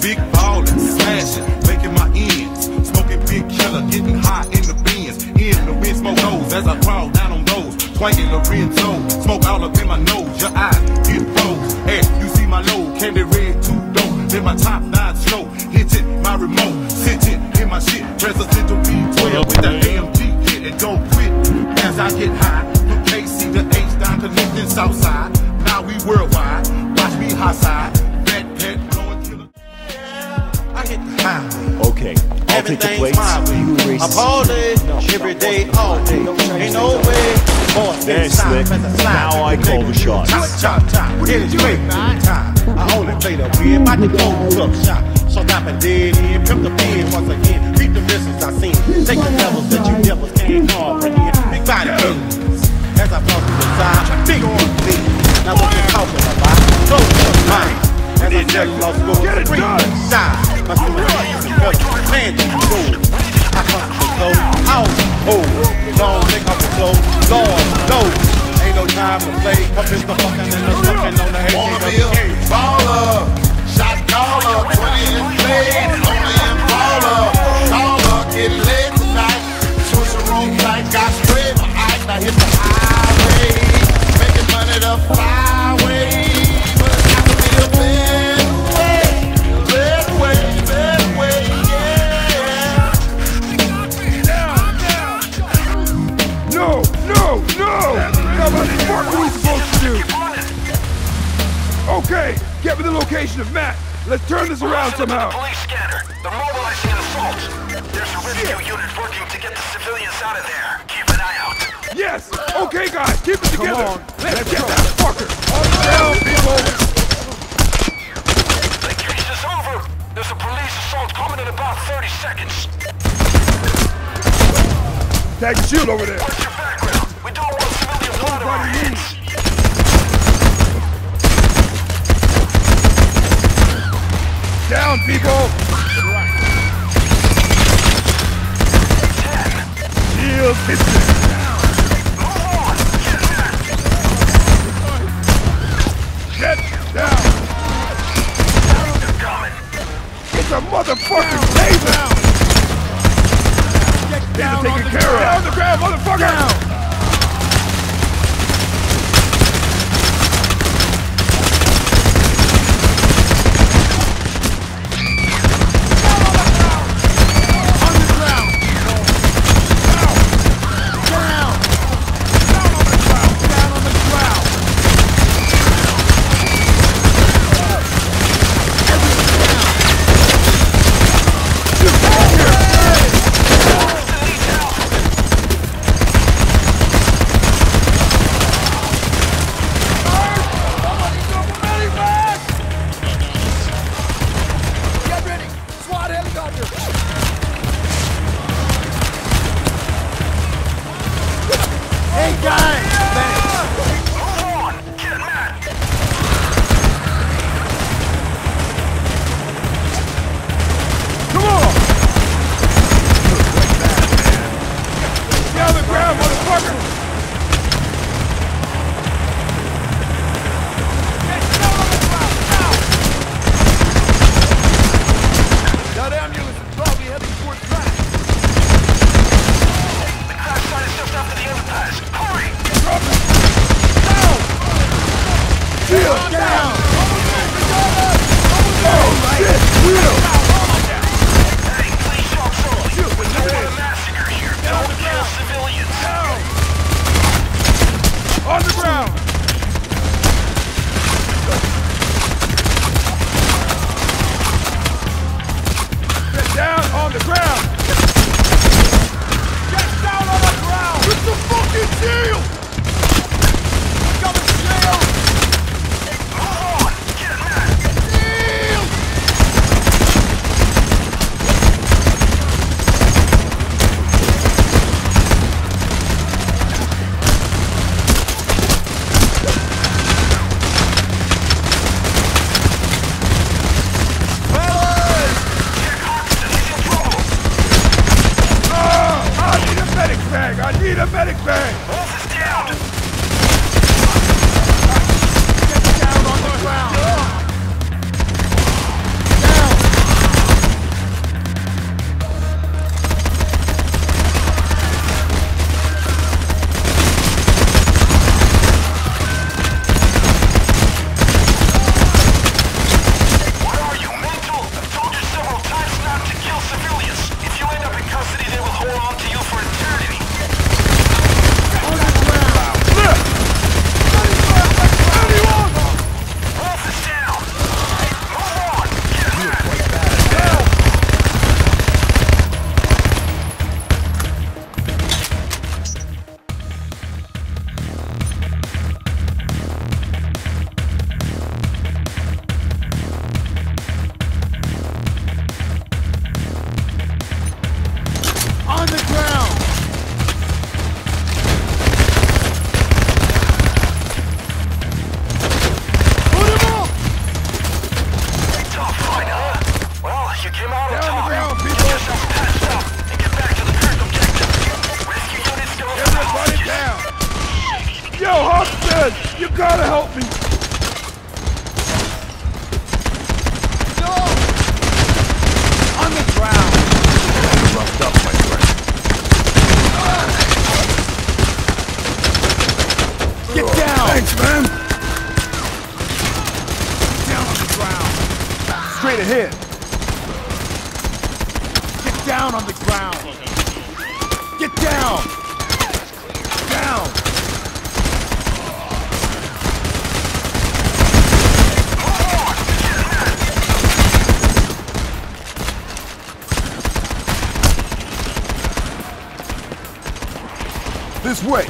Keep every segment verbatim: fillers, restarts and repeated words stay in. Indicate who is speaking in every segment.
Speaker 1: big ballin', smashing, making my ends. Smoking big killer, getting high in the bins. In the wind smoke nose as I crawl down on those. Twanging Lorenzo, smoke all up in my nose. Your eyes get froze, and you see my load. Candy red, too dope. Then my top nine slow, hit it, my remote, sit it in my shit. Presidential B twelve with the A M G hit and don't quit. As I get high, from K C to H down to Lincoln Southside. Now we worldwide, watch me high side. Fat pet, blowing killer. I hit the highway.
Speaker 2: Okay, I'll take the plates. You erase
Speaker 3: I'm all day, every day, all day. Ain't no way.
Speaker 2: There, Slick. Now I call the shots.
Speaker 3: Chop, chop, chop. It is great time. I only play the win, about to close up shop. So stop and dead end, pimp the pen once again. Beat the missiles I seen. Take the levels that you devils can't comprehend. Big body killers. As I flow through the side, big on me. Now what you talking about? Close your mind. As I check low school, free side. My super teams and fellas, man, cool. I come to the flow, out, oh. Long lick off the flow, Lord, no. Ain't no time to play. Come in the fucking and the fucking on the head.
Speaker 1: Wanna be a baller, shot caller, twenty and played, only in baller. Caller, get lit tonight. Switch the room like got straight. My eyes, I hit the highway. Making money the flyway. But it's got to be a better way. Better way, better way, yeah.
Speaker 4: No, no, no! Now what the fuck are we supposed to do? Okay, get me the location of Matt. Let's turn this around somehow.
Speaker 5: Police scanner. They're mobilizing an assault. There's a rescue unit working to get the civilians out of there. Keep an eye out.
Speaker 4: Yes! Okay, guys, keep it together. Come on. Let's, Let's get go. That fucker. On the ground, people.
Speaker 5: The case is over. There's a police assault coming in about thirty seconds.
Speaker 4: Tag the shield over there.
Speaker 5: What's your background? We don't want civilian blood on our hands.
Speaker 4: Down, people!
Speaker 5: Ten.
Speaker 4: Shield piston.
Speaker 5: Move on. Get back.
Speaker 4: Get down.
Speaker 5: They're coming.
Speaker 4: It's a motherfucking taser! Get down, taken care of. Down the ground, motherfucker! Down. dead! You gotta help me!
Speaker 6: No! On the ground!
Speaker 2: Roughed up, my friend.
Speaker 6: Get down!
Speaker 4: Thanks, man!
Speaker 6: Down on the ground!
Speaker 4: Straight ahead!
Speaker 6: Get down on the ground! Get down! Down!
Speaker 4: This way!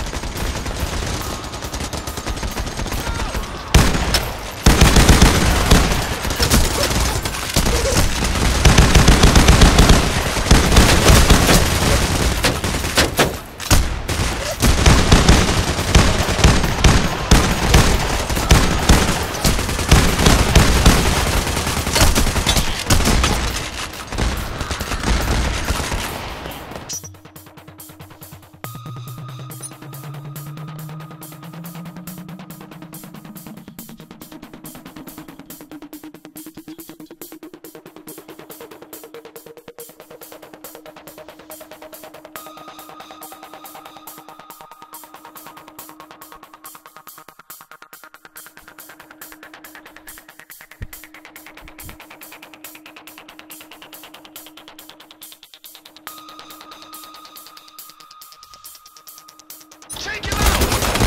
Speaker 5: Take him out!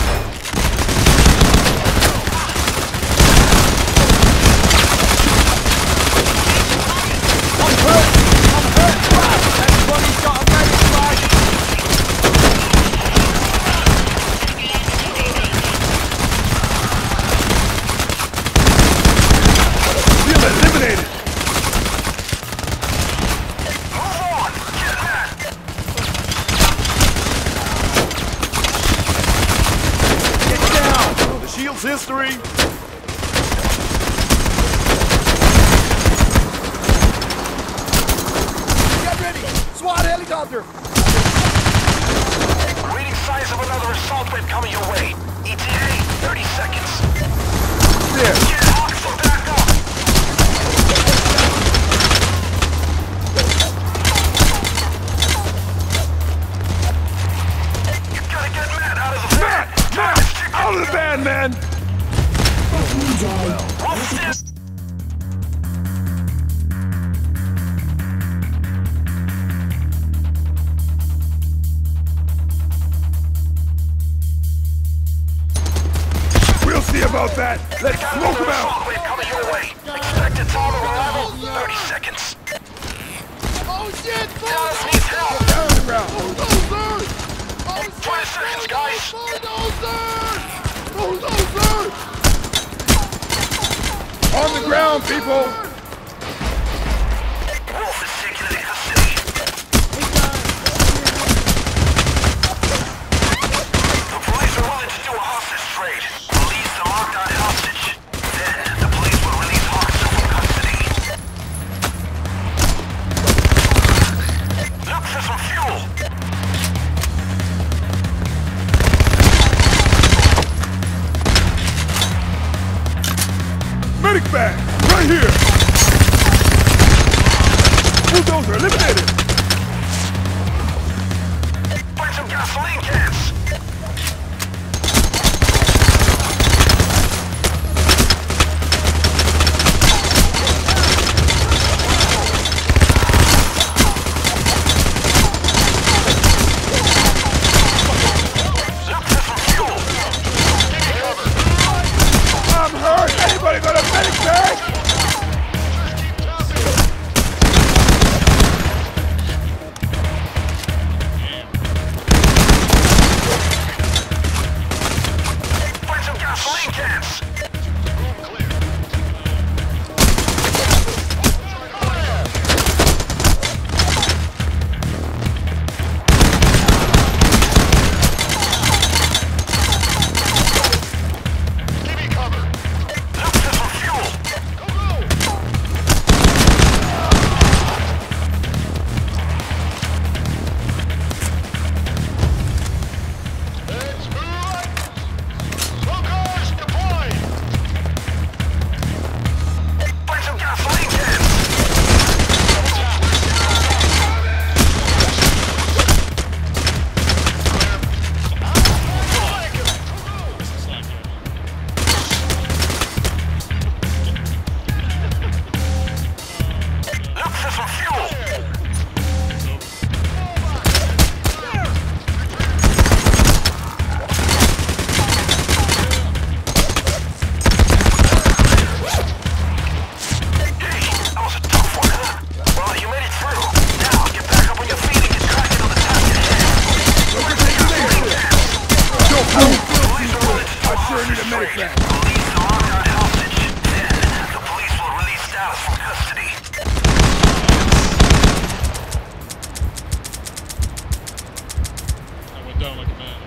Speaker 6: I'm hurt! I'm hurt! Everybody's got a medic flag!
Speaker 4: Feel eliminated!
Speaker 5: Move on! Get back!
Speaker 6: Get down!
Speaker 2: The shield's history.
Speaker 6: Get ready! SWAT helicopter!
Speaker 5: Reading signs of another assault wave coming your way. E T A, thirty seconds.
Speaker 4: There!
Speaker 5: Get Hawks and back up! You gotta get Matt out of the van!
Speaker 4: Matt! Out of the van, man!
Speaker 5: What's this?
Speaker 4: We'll see about that! Let's
Speaker 5: Got
Speaker 4: smoke
Speaker 5: another
Speaker 4: him out!
Speaker 5: assault wave coming your way. Expected time of arrival, thirty seconds.
Speaker 6: Oh shit!
Speaker 5: Dallas needs help.
Speaker 4: Down the ground!
Speaker 6: Bulldozer!
Speaker 5: twenty seconds, guys.
Speaker 6: Bulldozer! Bulldozer!
Speaker 4: On the ground, people!
Speaker 5: Wolf is taken into custody. The police are willing to do a hostage trade. Release the lockdown hostage. Then, the police will release Hawks from custody. Look for some fuel.
Speaker 4: Medic bag! Right here!
Speaker 7: down like a man.